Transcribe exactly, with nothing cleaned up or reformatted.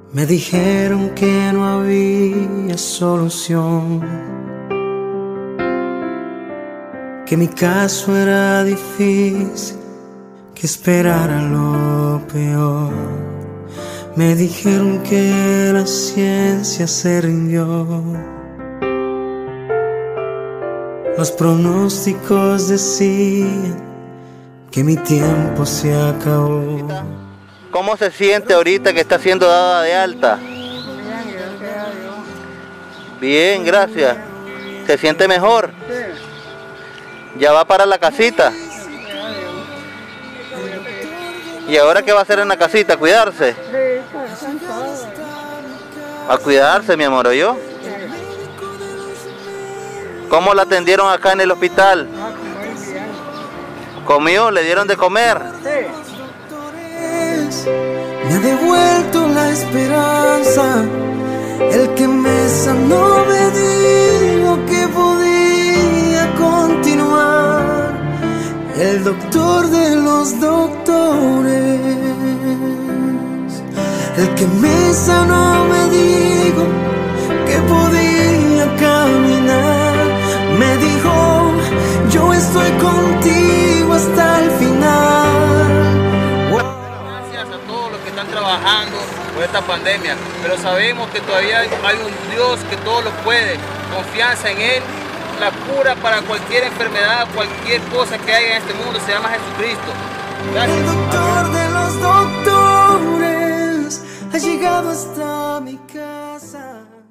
Me dijeron que no había solución, que mi caso era difícil, que esperara lo peor. Me dijeron que la ciencia se rindió. Los pronósticos decían que mi tiempo se acabó. ¿Cómo se siente ahorita que está siendo dada de alta? Bien, gracias. ¿Se siente mejor? Sí. ¿Ya va para la casita? ¿Y ahora qué va a hacer en la casita? ¿Cuidarse? Sí, están todos. A cuidarse, mi amor, ¿oyó? Sí. ¿Cómo la atendieron acá en el hospital? Ah, muy bien. ¿Comió? ¿Le dieron de comer? Sí. Me ha devuelto la esperanza. El que me sanó me dijo que podía continuar. El doctor de los doctores. El que me sanó me dijo que podía caminar. Me dijo, yo estoy contigo hasta el final. Gracias a todos los que están trabajando por esta pandemia, pero sabemos que todavía hay un Dios que todo lo puede. Confianza en Él, la cura para cualquier enfermedad, cualquier cosa que haya en este mundo se llama Jesucristo. Gracias. El doctor de los doctores ha llegado hasta mi casa.